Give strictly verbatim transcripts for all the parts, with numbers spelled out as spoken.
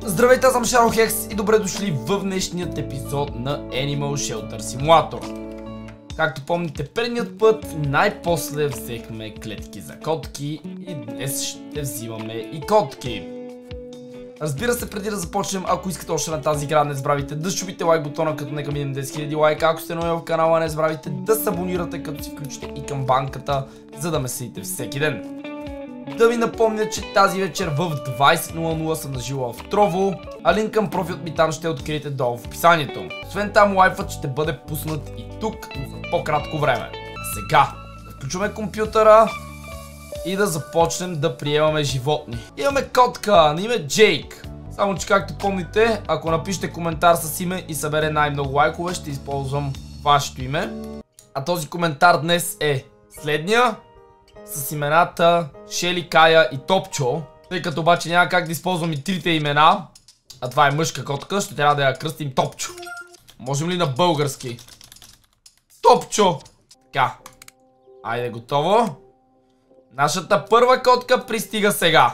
Здравейте, аз съм Шаро-Хекс и добре дошли в днешният епизод на Animal Shelter Simulator. Както помните, предният път най-после взехме клетки за котки и днес ще взимаме и котки. Разбира се, преди да започнем, ако искате още на тази игра, не забравяйте да щупите лайк бутона, като нека минем десет хиляди лайка. Ако сте нови в канала, не забравяйте да се абонирате, като си включите и камбанката, за да ме следите всеки ден. Да ви напомня, че тази вечер в двайсет нула нула съм на живо в Trovo, а линк към профилът ми там ще откриете долу в описанието. Освен там, лайфът ще бъде пуснат и тук за по-кратко време. А сега да включваме компютъра и да започнем да приемаме животни. Имаме котка на име Джейк. Само че, както помните, ако напишете коментар с име и събере най-много лайкове, ще използвам вашето име. А този коментар днес е следния, с имената Шели, Кая и Топчо. Тъй като обаче няма как да използвам и трите имена, а това е мъжка котка, ще трябва да я кръстим Топчо. Можем ли на български? Топчо! Така. Айде, готово. Нашата първа котка пристига сега.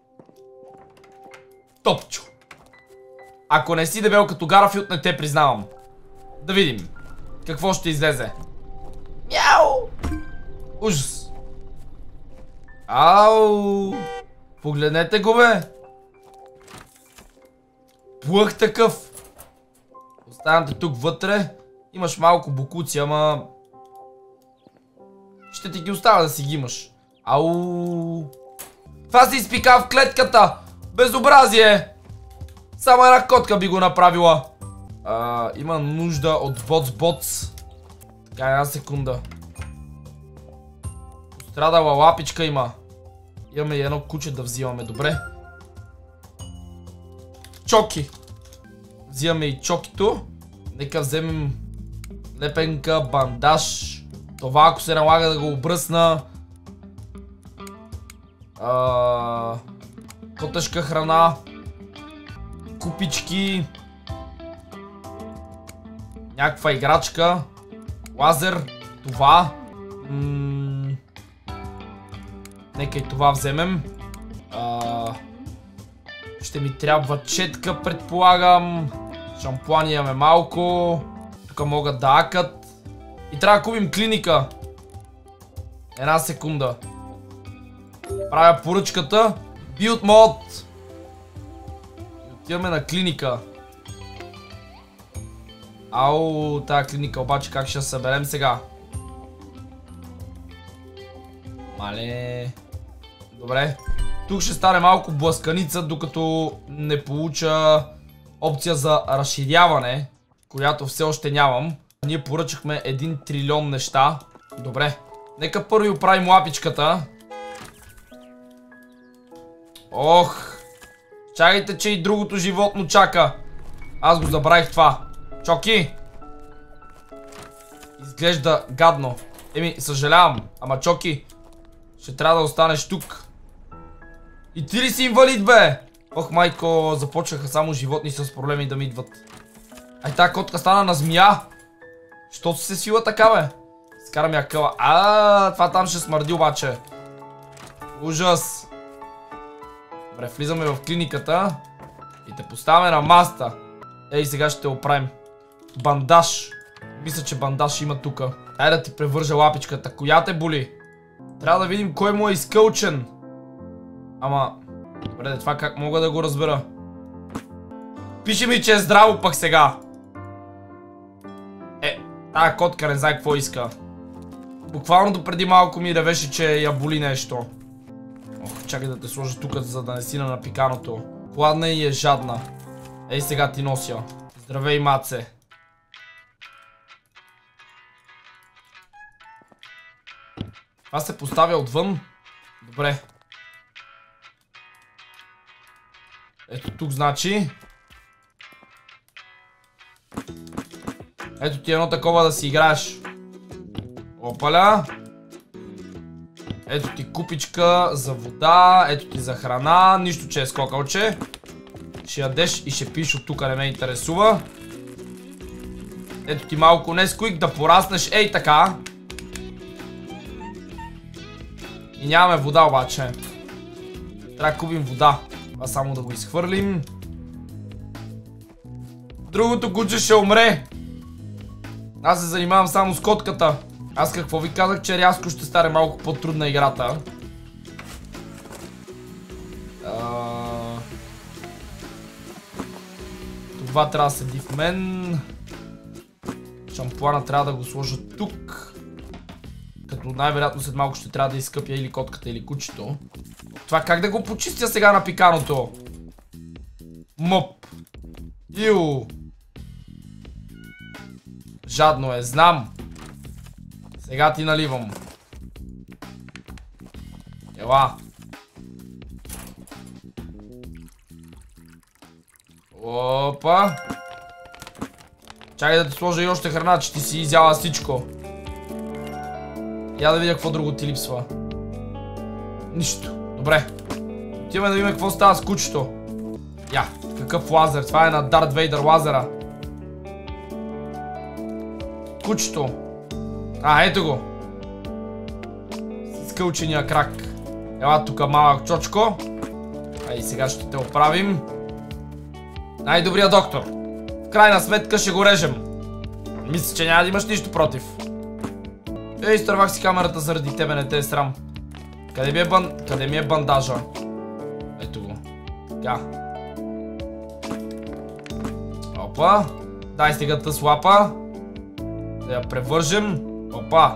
Топчо. Ако не си дебел като Гарфилд, не те признавам. Да видим какво ще излезе. Мяу! Ужас. Ау! Погледнете го, бе! Плъх такъв! Останете тук вътре. Имаш малко бокуци, ама... ще ти ги оставя да си ги имаш. Ау! Това се изпика в клетката! Безобразие! Само една котка би го направила. А, има нужда от боц-боц. Така, една секунда. Пострадала лапичка има. Имаме и едно куче да взимаме, добре. Чоки. Взимаме и чокито. Нека вземем лепенка, бандаж. Това ако се налага да го обръсна. А, по-тежка храна. Купички. Някаква играчка. Лазер. Това. М Нека и това вземем. А, ще ми трябва четка, предполагам. Шампуани имаме малко. Тук могат да акат. И трябва да купим клиника. Една секунда. Правя поръчката. Build mod. И отиваме на клиника. Ау, тая клиника обаче как ще я съберем сега? Мале. Добре. Тук ще стане малко блъсканица, докато не получа опция за разширяване, която все още нямам. Ние поръчахме един трилион неща. Добре. Нека първи оправим лапичката. Ох. Чакайте, че и другото животно чака. Аз го забравих това. Чоки. Изглежда гадно. Еми, съжалявам. Ама Чоки, ще трябва да останеш тук. И ти ли си инвалид, бе? Ох, майко, започнаха само животни с проблеми да ми идват. Ай, тая котка стана на змия. Що се свила така, бе? Скарам я къла. А, това там ще смърди обаче. Ужас. Добре, влизаме в клиниката и те поставяме на маста. Ей, сега ще те оправим. Бандаж. Мисля, че бандаж има тука. Ай да ти превържа лапичката. Коя те боли? Трябва да видим кой му е изкълчен. Ама... добре, това как мога да го разбера? Пише ми, че е здраво пък сега. Е, тая котка не знае какво иска. Буквално допреди малко ми ревеше, че я боли нещо. Ох, чакай да те сложа тук, за да не си на напиканото. Хладна и е жадна. Ей, сега ти нося. Здравей, маце. Това се поставя отвън. Добре. Ето тук, значи. Ето ти едно такова да си играеш. Опаля. Ето ти купичка за вода. Ето ти за храна. Нищо, че е скокалче. Ще ядеш и ще пиш от тук, не ме интересува. Ето ти малко Несквик да пораснеш. Ей така. И нямаме вода обаче. Трябва да купим вода. Това само да го изхвърлим. Другото куче ще умре. Аз се занимавам само с котката. Аз какво ви казах, че рязко ще стане малко по-трудна играта. А... Това трябва да седи в мен. Шампуана трябва да го сложа тук. Като най-вероятно след малко ще трябва да изкъпя или котката, или кучето. Това как да го почистя сега на пиканото? Мъп. Иу. Жадно е, знам. Сега ти наливам. Ела. Опа. Чакай да ти сложа и още храна, че ти си изяла всичко. Я да видя какво друго ти липсва. Нищо. Добре. Отиваме да видим какво става с кучето. Я, какъв лазер? Това е на Дарт Вейдър лазера. Кучето. А, ето го. С скълчения крак. Ела тук малък чочко. Ай, сега ще те оправим. Най-добрият доктор. В крайна сметка ще го режем. Мисля, че няма да имаш нищо против. Ей, изтървах си камерата заради тебе, не те е срам. Къде ми е, бан... Къде ми е бандажа? Ето го. Така. Опа. Дай стигата с лапа. Да я превържем. Опа.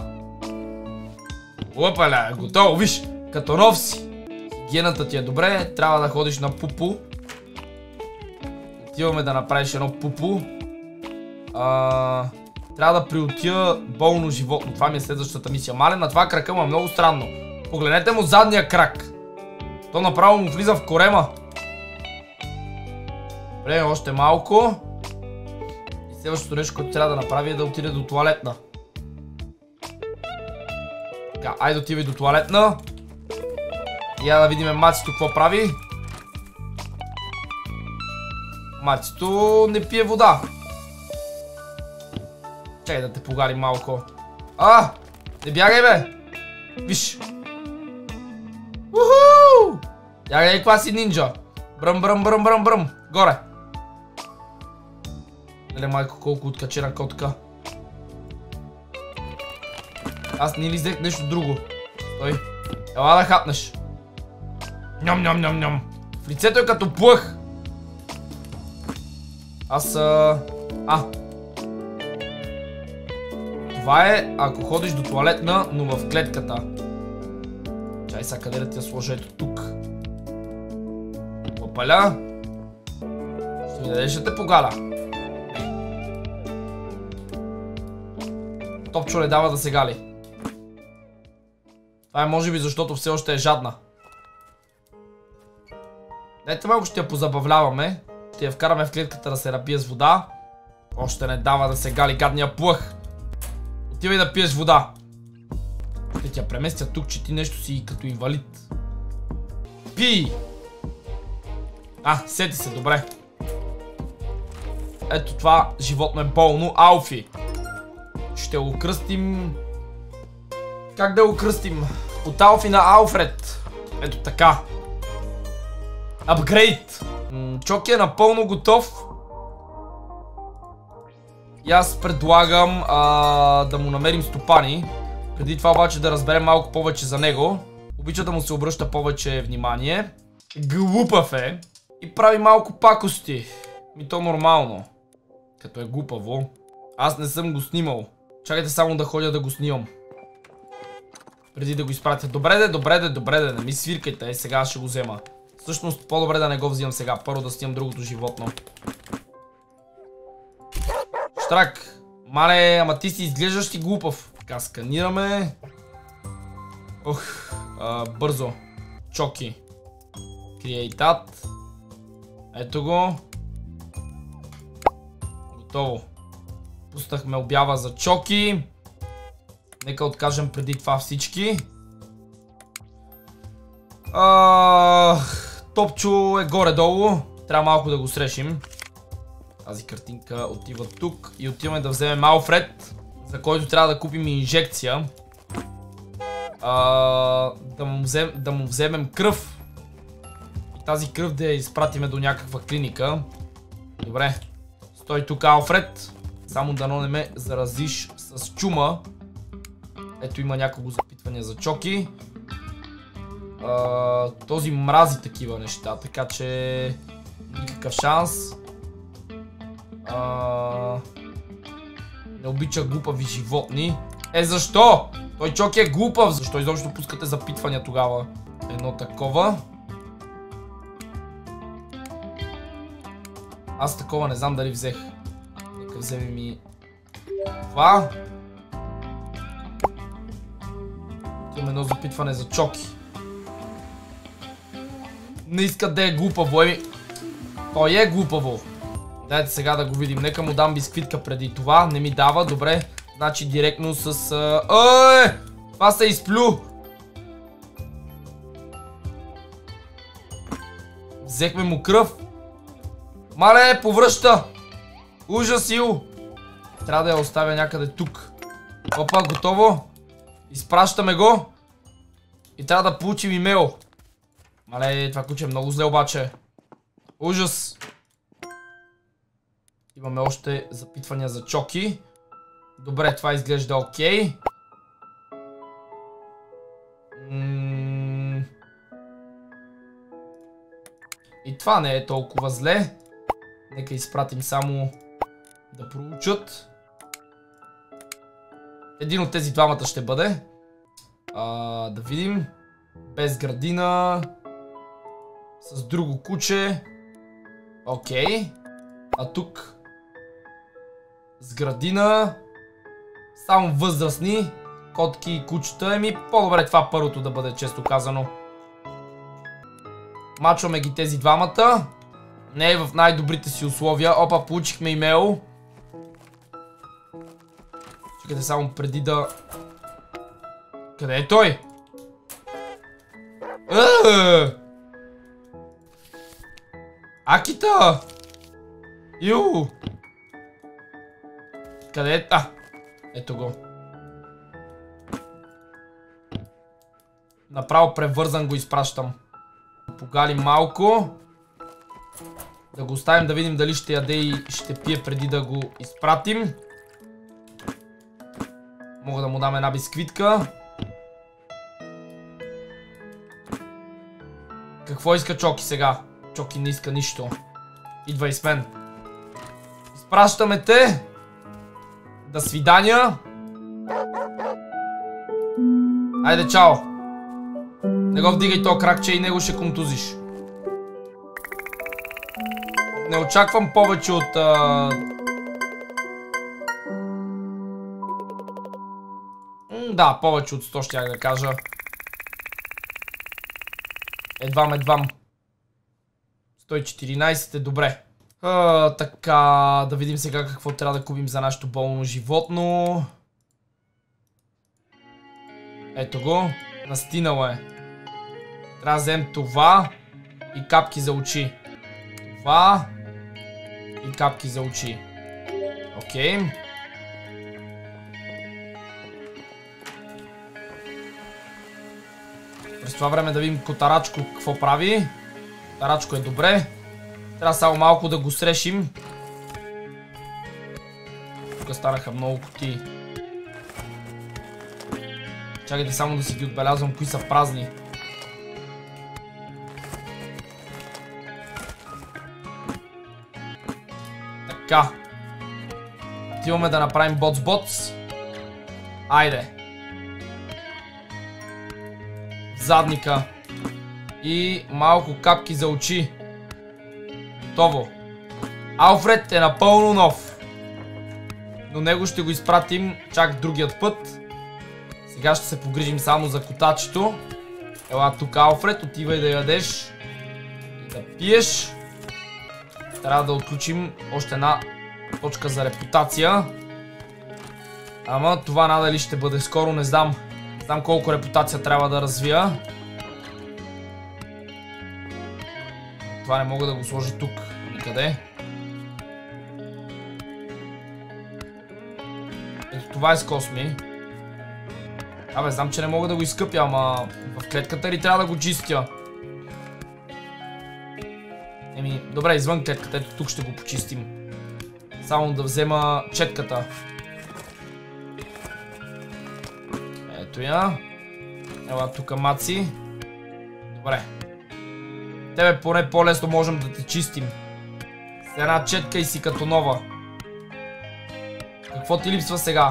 Опаля, готово, виж. Като нов си. Хигиената ти е добре. Трябва да ходиш на пупу. Отиваме да направиш едно пупу. А... Трябва да приотия болно животно. Това ми е следващата мисия. Мален на това крака му е много странно. Погледнете му задния крак. То направо му влиза в корема. Добре, още малко. И следващото нещо, което трябва да направи е да отиде до туалетна. Така, айде отивай до туалетна. И я да видим мацето какво прави. Мацето не пие вода. Чай да те погарим малко. А! Не бягай, бе! Виж! Уху! Бягай, каква си нинджа! Бръм, бръм, бръм, бръм, бръм! Горе! Леле, майко, колко откачена котка. Аз не ли взех нещо друго. Стой. Ела да хапнеш. Ням, ням, ням, ням. В лицето е като плъх. Аз... А... а. Това е, ако ходиш до туалетна, но в клетката. Чай сега къде да ти я сложа, ето тук. Опаля. Ще ми дадеш да те погаля. Топчо не дава да се гали. Това е може би защото все още е жадна. Дайте малко ще я позабавляваме. Ще я вкараме в клетката да се напие с вода. Още не дава да се гали гадния плъх. Отивай да пиеш вода. Ще ти я преместя тук, че ти нещо си като инвалид. Пий! А, сети се, добре. Ето това животно е болно. Алфи. Ще го кръстим... Как да го кръстим? От Алфи на Алфред. Ето така. Апгрейд. Чоки е напълно готов. И аз предлагам а, да му намерим стопани. Преди това обаче да разберем малко повече за него. Обича да му се обръща повече внимание. Глупав е. И прави малко пакости. Ми то нормално. Като е глупаво. Аз не съм го снимал. Чакайте само да ходя да го снимам. Преди да го изпратя. Добре де, добре де, добре де. Не ми свиркайте. Е, сега ще го взема. Всъщност по-добре да не го взимам сега. Първо да снимам другото животно. Штрак. Мале, ама ти си изглеждаш ти глупав. Така, сканираме. Ох, а, бързо. Чоки. Креатат. Ето го. Готово. Пуснахме обява за чоки. Нека откажем преди това всички. А, Топчо е горе-долу. Трябва малко да го срешим. Тази картинка отива тук. И отиваме да вземем Алфред, за който трябва да купим инжекция. А, да, му взем, да му вземем кръв. И тази кръв да я изпратиме до някаква клиника. Добре. Стой тук, Алфред. Само дано не ме заразиш с чума. Ето има няколко запитвания за Чоки. А, този мрази такива неща, така че никакъв шанс. А, не обича глупави животни. Е, защо? Той Чоки е глупав. Защо изобщо пускате запитвания тогава? Едно такова. Аз такова не знам дали взех. Нека вземе ми това. Имаме едно запитване за Чоки. Не иска да е глупаво, еми. Той е глупаво. Дайте сега да го видим. Нека му дам бисквитка преди това. Не ми дава, добре. Значи директно с... Ой! Това се изплю! Взехме му кръв. Мале, повръща! Ужас, Ил! Трябва да я оставя някъде тук. Опа, готово. Изпращаме го. И трябва да получим имейл. Мале, това куче е много зле обаче. Ужас. Имаме още запитвания за Чоки. Добре, това изглежда окей. М- И това не е толкова зле. Нека изпратим само да проучат. Един от тези двамата ще бъде. А, да видим. Без градина. С друго куче. Окей. А тук с градина. Само възрастни котки и кучета. Еми, по-добре това първото да бъде, често казано. Мачваме ги тези двамата. Не е в най-добрите си условия. Опа, получихме имейл. Чекайте само преди да... Къде е той? Е! Акита! Ю! Къде е? А! Ето го. Направо превързан го изпращам. Погалим малко. Да го оставим да видим дали ще яде и ще пие преди да го изпратим. Мога да му дам една бисквитка. Какво иска Чоки сега? Чоки не иска нищо. Идвай с мен. Изпращаме те. До свидания. Айде, чао. Не го вдигай то кракче и него ще контузиш. Не очаквам повече от... А... Да, повече от сто щях да кажа. Едвам, едвам. сто и четиринайсет е добре. А, така, да видим сега какво трябва да купим за нашето болно животно. Ето го. Настинало е. Трябва да вземем това и капки за очи. Това и капки за очи. Окей. През това време да видим Котарачко какво прави. Котарачко е добре. Трябва само малко да го срешим. Тук станаха много кутии. Чакайте само да си ги отбелязвам кои са празни. Така. Отиваме да направим боц-боц. Айде. Задника. И малко капки за очи. Готово. Алфред е напълно нов. Но него ще го изпратим чак другият път. Сега ще се погрижим само за котачето. Ела тук, Алфред, отивай да ядеш и да пиеш. Трябва да отключим още една точка за репутация. Ама това надали ще бъде скоро, не знам. Не знам колко репутация трябва да развия. Това не мога да го сложа тук никъде. Ето това е с Косми. Абе, знам, че не мога да го изкъпя, ама в клетката ли трябва да го чистя? Еми, добре, извън клетката, ето тук ще го почистим. Само да взема четката. Ето я. Ела тука, Маци. Добре. Тебе поне по-лесно можем да те чистим. С една четка и си като нова. Какво ти липсва сега?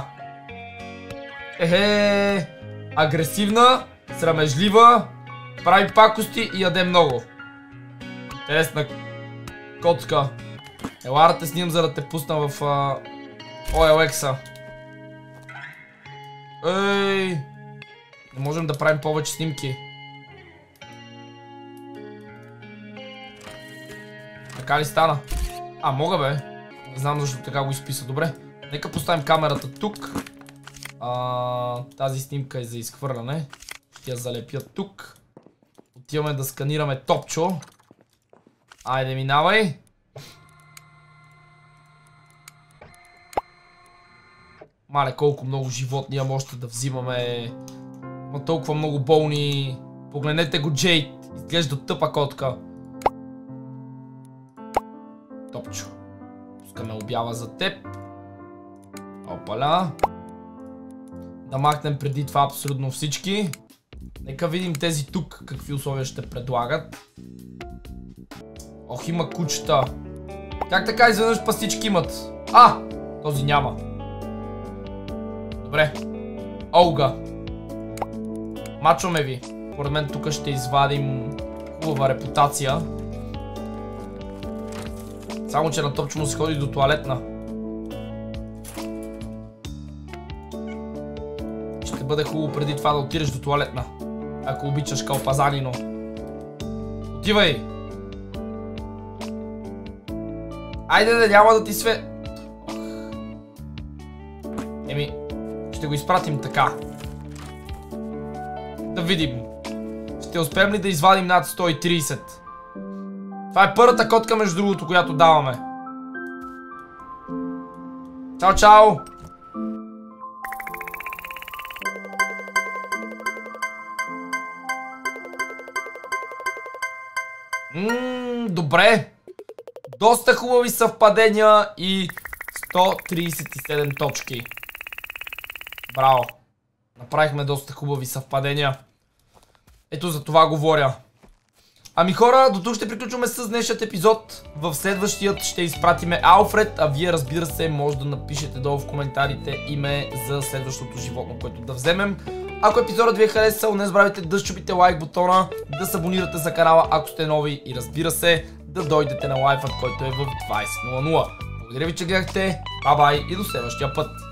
Ехе, агресивна, срамежлива, прави пакости и яде много. Интересна котка. Ела да те снимам, за да те пусна в а, о ел екс-а. Ей, не можем да правим повече снимки. Така ли стана? А, мога бе. Не знам защо така го изписа. Добре. Нека поставим камерата тук. А, тази снимка е за изхвърляне. Ще я залепя тук. Отиваме да сканираме Топчо. Айде, минавай. Мале, колко много животни имам още да взимаме. Има толкова много болни. Погледнете го, Джейд. Изглежда тъпа котка. Топчо. Пускаме обява за теб. Опаля. Да махнем преди това абсолютно всички. Нека видим тези тук какви условия ще предлагат. Ох, има кучета. Как така изведнъж пастички имат? А! Този няма. Добре. Олга. Мачваме ви. Поред мен тук ще извадим хубава репутация. Само че на Топчо му се ходи до туалетна. Ще бъде хубаво преди това да отидеш до туалетна. Ако обичаш калпазанино. Отивай! Айде да няма да ти све... Еми, ще го изпратим така. Да видим. Ще успеем ли да извадим над сто и трийсет? Това е първата котка, между другото, която даваме. Чао, чао! Ммм, добре. Доста хубави съвпадения и сто трийсет и седем точки. Браво. Направихме доста хубави съвпадения. Ето за това говоря. Ами хора, до тук ще приключваме с днешният епизод. В следващият ще изпратиме Алфред, а вие, разбира се, може да напишете долу в коментарите име за следващото животно, което да вземем. Ако епизодът ви е харесал, не забравяйте да щупите лайк бутона, да се абонирате за канала, ако сте нови, и разбира се, да дойдете на лайфът, който е в двайсет нула нула. Благодаря ви, че гледахте, бай-бай и до следващия път!